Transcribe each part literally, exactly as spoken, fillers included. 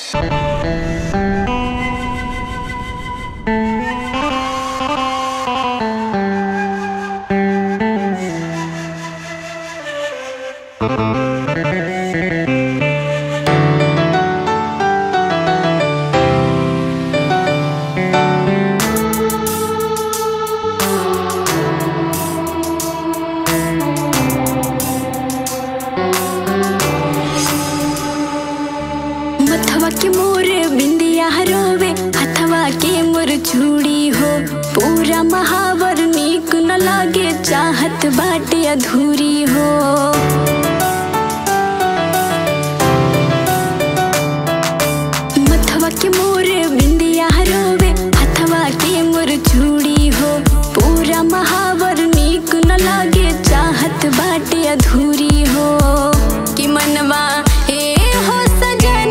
मथवा के मोर बिंदिया रोवे, हथवा के मोर चूड़ी हो। पूरा महावर नीक न लागे, चाहत बाटे अधूरी हो। मथवा के मोर बिंदिया रोवे, हथवा के मोर चूड़ी हो। पूरा महावर नीक न लागे, चाहत बाटे अधूरी हो। कि मनवा ए हो सजन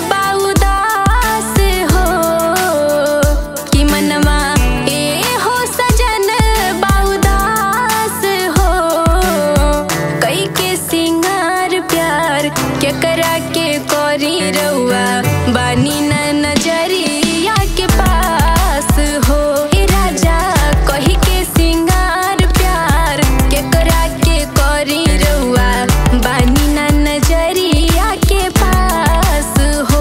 करा के कोरी रउआ बानी न नजरिया के पास हो। हे राजा कही के सिंगार प्यार के करा के कोरी रउआ बानी न नजरिया के पास हो।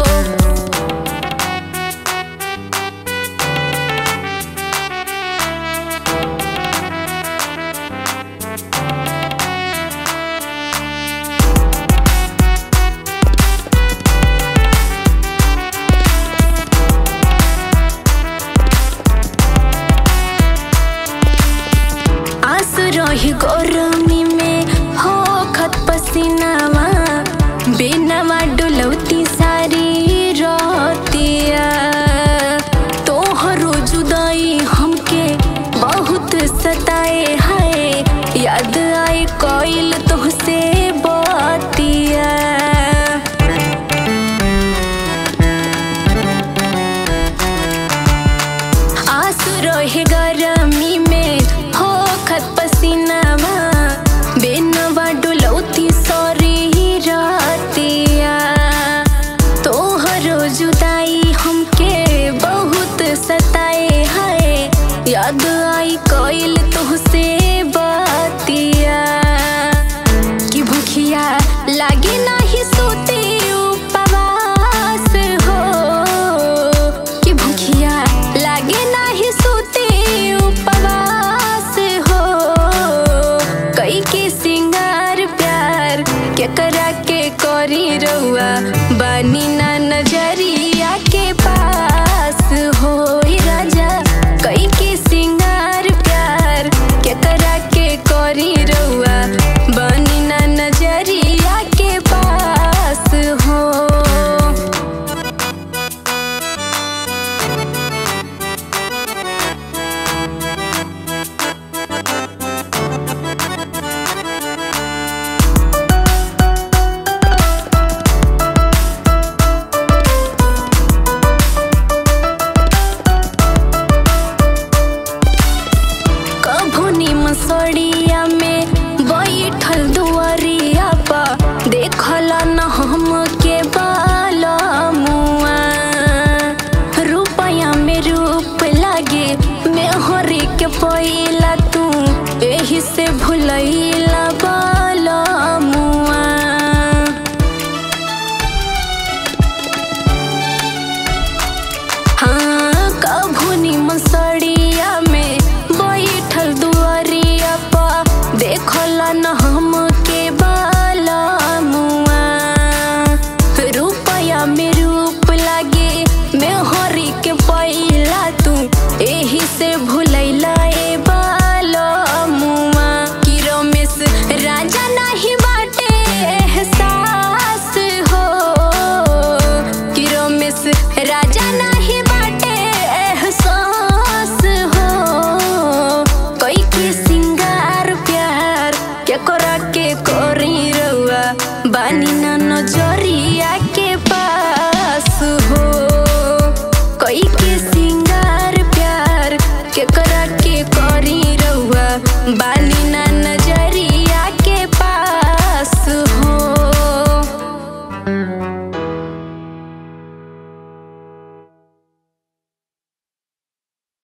रही गरमी में हो खत पसीनावा, बेनवा डुलौती सारी रोतिया। तोहरो जुदाई हमके बहुत सताए है, याद आए कोइल तुहसे बातिया। आस रहे गरमी में हो खत पसीनावा, बेनवा डुलौती सारी रातिया। तोहरो जुदाई हमके बहुत सताए है, याद आई कोइल तुहसे बातिया। कि भूखिया लागे नाही सोते उपवास हो। कि भूखिया लागे नाही सोते उपवास हो। कई के सिंगार प्यार के करा के कोरी रउआ बानी ना नजरी